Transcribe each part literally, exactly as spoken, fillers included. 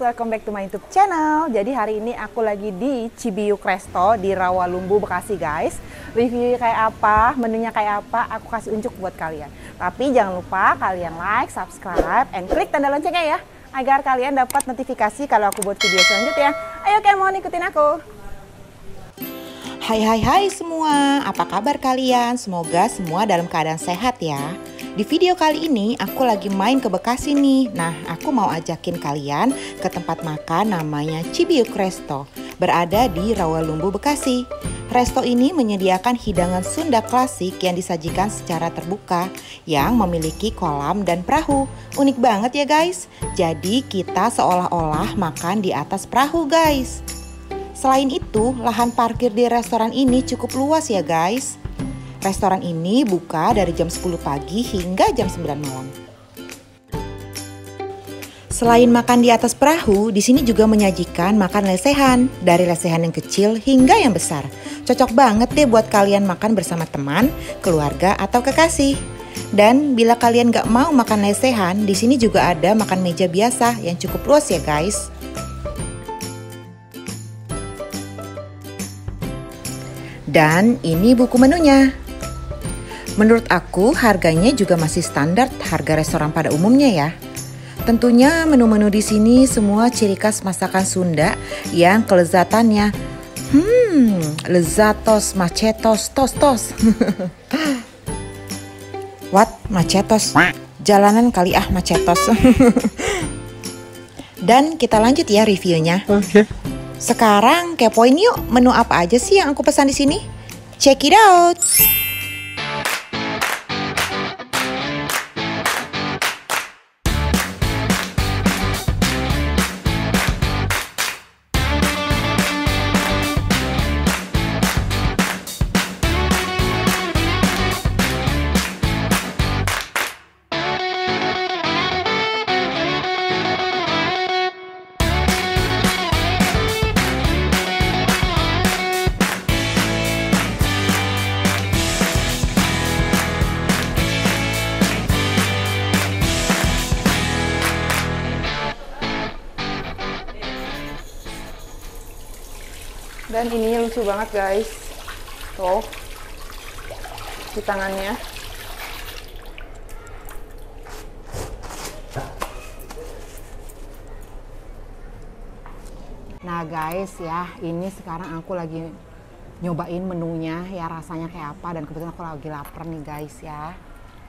welcome back to my YouTube channel. Jadi hari ini aku lagi di Cibiuk Resto di Rawalumbu, Bekasi guys. Reviewnya kayak apa, menunya kayak apa, aku kasih unjuk buat kalian. Tapi jangan lupa kalian like, subscribe, and klik tanda loncengnya ya, agar kalian dapat notifikasi kalau aku buat video selanjutnya. Ayo kemon, ikutin aku. Hai hai hai semua, apa kabar kalian? Semoga semua dalam keadaan sehat ya. Di video kali ini aku lagi main ke Bekasi nih. Nah, aku mau ajakin kalian ke tempat makan namanya Cibiuk Resto, berada di Rawalumbu, Bekasi. Resto ini menyediakan hidangan Sunda klasik yang disajikan secara terbuka, yang memiliki kolam dan perahu. Unik banget ya guys. Jadi kita seolah-olah makan di atas perahu guys. Selain itu, lahan parkir di restoran ini cukup luas ya guys. Restoran ini buka dari jam sepuluh pagi hingga jam sembilan malam. Selain makan di atas perahu, di sini juga menyajikan makan lesehan, dari lesehan yang kecil hingga yang besar. Cocok banget deh buat kalian makan bersama teman, keluarga, atau kekasih. Dan bila kalian gak mau makan lesehan, di sini juga ada makan meja biasa yang cukup luas ya guys. Dan ini buku menunya. Menurut aku harganya juga masih standar harga restoran pada umumnya ya. Tentunya menu-menu di sini semua ciri khas masakan Sunda yang kelezatannya hmm, lezatos, macetos, tos-tos. What? Macetos? Jalanan kali ah macetos. Dan kita lanjut ya reviewnya. Oke. Okay. Sekarang kepoin yuk menu apa aja sih yang aku pesan di sini. Check it out. Dan ininya lucu banget guys. Tuh, di tangannya. Nah guys ya, ini sekarang aku lagi nyobain menunya ya, rasanya kayak apa. Dan kebetulan aku lagi lapar nih guys ya.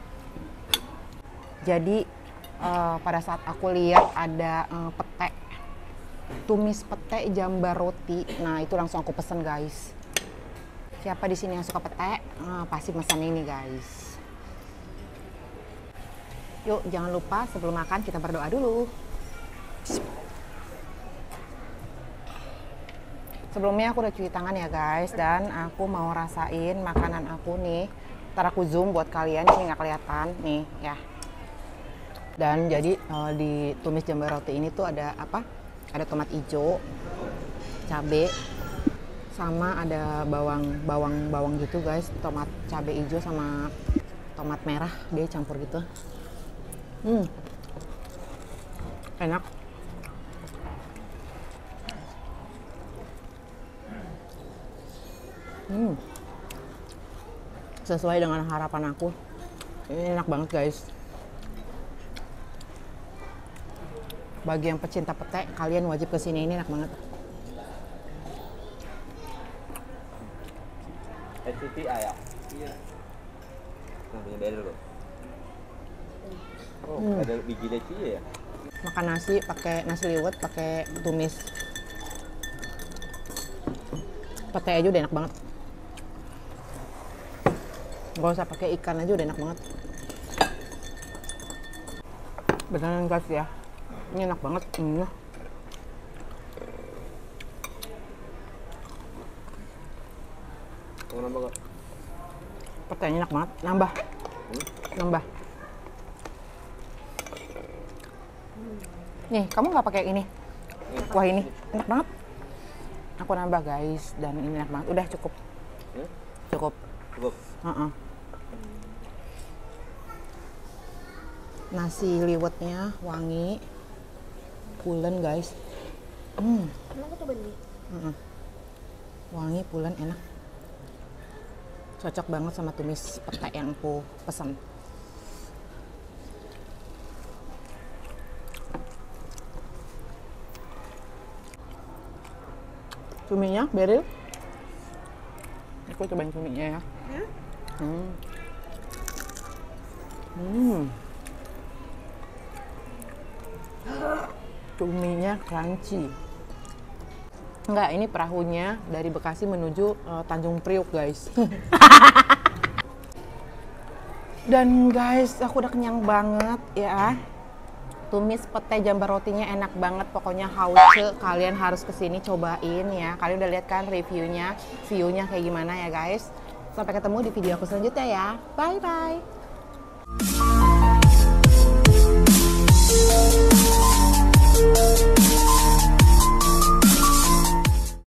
Jadi uh, pada saat aku lihat ada uh, pete, tumis pete jambar roti. Nah, itu langsung aku pesen guys. Siapa di sini yang suka pete? Nah, pasti pesan ini guys. Yuk, jangan lupa sebelum makan kita berdoa dulu. Sebelumnya aku udah cuci tangan ya guys, dan aku mau rasain makanan aku nih. Ntar aku zoom buat kalian, ini nggak kelihatan nih ya. Dan jadi uh, di tumis jambar roti ini tuh ada apa? Ada tomat hijau, cabe, sama ada bawang bawang bawang gitu guys. Tomat, cabe hijau sama tomat merah, dia campur gitu. Hmm, enak. Hmm, sesuai dengan harapan aku. Ini enak banget guys. Bagi yang pecinta pete, kalian wajib kesini, ini enak banget. S C T A ya? Iya. Nah, punya beda dulu. Oh, hmm. Ada biji leci ya? Makan nasi pakai nasi liwet, pakai tumis pete aja udah enak banget. Gak usah pakai ikan aja udah enak banget. Beneran guys ya. Ini enak banget ini. Mau nambah gak? Petenya enak banget. Nambah. Hmm? Nambah. Nih, kamu nggak pakai ini? Wah, ini enak banget. Aku nambah guys, dan ini enak banget. Udah cukup. Hmm? Cukup. Cukup. Uh-uh. Nasi liwetnya wangi. pulen guys. aku tuh beli. Mm-mm. Wangi, pulen, enak. Cocok banget sama tumis pete yang aku pesan. Cuminya, Beril. Aku cobain cuminya ya. Hmm. Hmm. Cuminya crunchy. Enggak, ini perahunya dari Bekasi menuju uh, Tanjung Priuk, guys. Dan guys, aku udah kenyang banget ya. Tumis pete jambar rotinya enak banget, pokoknya hauce. Kalian harus kesini cobain ya. Kalian udah lihat kan reviewnya, view-nya kayak gimana ya guys. Sampai ketemu di video aku selanjutnya ya. Bye bye.